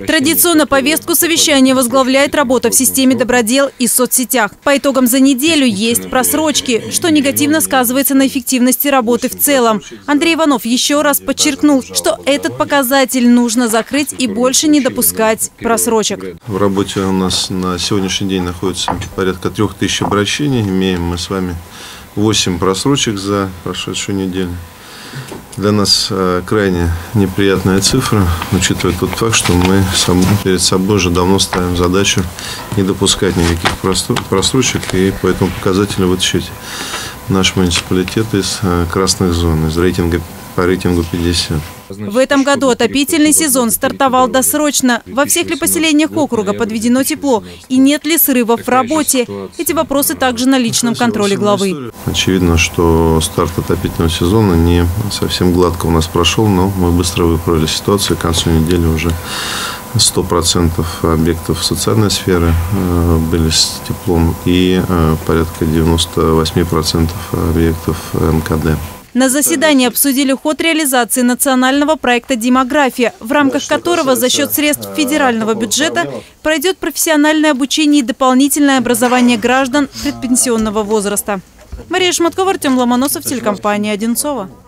Традиционно повестку совещания возглавляет работа в системе «Добродел» и соцсетях. По итогам за неделю есть просрочки, что негативно сказывается на эффективности работы в целом. Андрей Иванов еще раз подчеркнул, что этот показатель нужно закрыть и больше не допускать просрочек. В работе у нас на сегодняшний день находится порядка 3000 обращений. Имеем мы с вами 8 просрочек за прошедшую неделю. Для нас крайне неприятная цифра, учитывая тот факт, что мы перед собой уже давно ставим задачу не допускать никаких просрочек и по этому показателю вытащить наш муниципалитет из красных зон, из рейтинга по рейтингу 50. В этом году отопительный сезон стартовал досрочно. Во всех ли поселениях округа подведено тепло? И нет ли срывов в работе? Эти вопросы также на личном контроле главы. Очевидно, что старт отопительного сезона не совсем гладко у нас прошел, но мы быстро выправили ситуацию. К концу недели уже 100% объектов социальной сферы были с теплом и порядка 98% объектов МКД. На заседании обсудили ход реализации национального проекта «Демография», в рамках которого за счет средств федерального бюджета пройдет профессиональное обучение и дополнительное образование граждан предпенсионного возраста. Мария Шматкова, Артем Ломоносов, телекомпания «Одинцова».